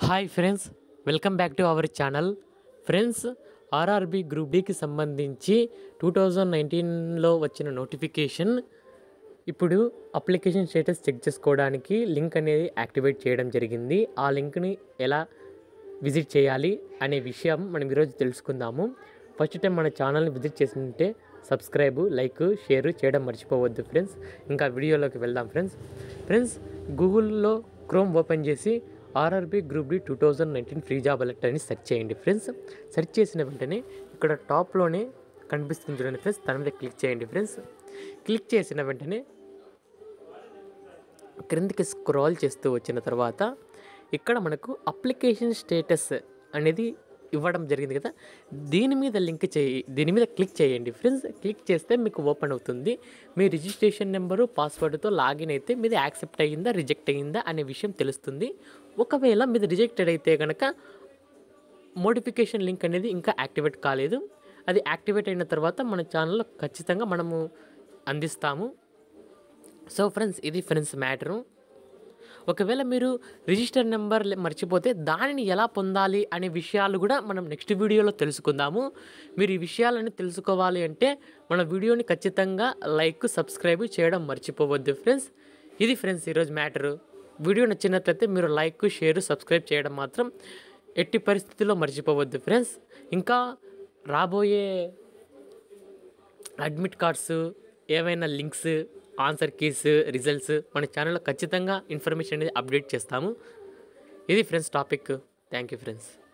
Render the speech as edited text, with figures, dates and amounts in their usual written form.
Hi friends, welcome back to our channel. Friends, RRB group డికి సంబంధించి 2019లో వచ్చిన నోటిఫికేషన్ ఇప్పుడు అప్లికేషన్ స్టేటస్ చెక్ చేసుకోవడానికి లింక్ అనేది యాక్టివేట్ చేయడం జరిగింది. ఆ లింక్ని ఎలా విజిట్ చేయాలి అనే విషయం మనం ఈరోజు తెలుసుకుందాము. ఫస్ట్ టైం మన ఛానల్ని విజిట్ చేస్తుంటే సబ్స్క్రైబ్, లైక్, షేర్ చేయడం మర్చిపోవద్దు ఫ్రెండ్స్. ఇంకా వీడియోలోకి వెళ్దాం ఫ్రెండ్స్. గూగుల్లో క్రోమ్ ఓపెన్ చేసి RRB group D 2019 free job alert అని సెర్చ్ చేయండి ఫ్రెండ్స్. సెర్చ్ చేసిన వెంటనే ఇక్కడ టాప్లోనే కనిపిస్తుంది చూడండి ఫ్రెండ్స్, దాని మీద క్లిక్ చేయండి ఫ్రెండ్స్. క్లిక్ చేసిన వెంటనే క్రిందికి స్క్రాల్ చేస్తూ వచ్చిన తర్వాత ఇక్కడ మనకు అప్లికేషన్ స్టేటస్ అనేది ఇవ్వడం జరిగింది కదా, దీని మీద క్లిక్ చేయండి ఫ్రెండ్స్. క్లిక్ చేస్తే మీకు ఓపెన్ అవుతుంది. మీ రిజిస్ట్రేషన్ నెంబరు, పాస్వర్డ్తో లాగిన్ అయితే మీది యాక్సెప్ట్ అయ్యిందా, రిజెక్ట్ అయ్యిందా అనే విషయం తెలుస్తుంది. ఒకవేళ మీది రిజెక్టెడ్ అయితే కనుక మోడిఫికేషన్ లింక్ అనేది ఇంకా యాక్టివేట్ కాలేదు. అది యాక్టివేట్ అయిన తర్వాత మన ఛానల్లో ఖచ్చితంగా మనము అందిస్తాము. సో ఫ్రెండ్స్, ఇది ఫ్రెండ్స్ మ్యాటరు. ఒకవేళ మీరు రిజిస్టర్ నెంబర్ మర్చిపోతే దానిని ఎలా పొందాలి అనే విషయాలు కూడా మనం నెక్స్ట్ వీడియోలో తెలుసుకుందాము. మీరు ఈ విషయాలని తెలుసుకోవాలి అంటే మన వీడియోని ఖచ్చితంగా లైక్, సబ్స్క్రైబ్ చేయడం మర్చిపోవద్దు ఫ్రెండ్స్. ఇది ఫ్రెండ్స్ ఈరోజు మ్యాటరు. వీడియో నచ్చినట్లయితే మీరు లైక్, షేర్, సబ్స్క్రైబ్ చేయడం మాత్రం ఎట్టి పరిస్థితుల్లో మర్చిపోవద్దు ఫ్రెండ్స్. ఇంకా రాబోయే అడ్మిట్ కార్డ్స్, ఏవైనా లింక్స్, ఆన్సర్ కీస్, రిజల్ట్స్ మన ఛానల్లో ఖచ్చితంగా ఇన్ఫర్మేషన్ అనేది అప్డేట్ చేస్తాము. ఇది friends topic. Thank you friends.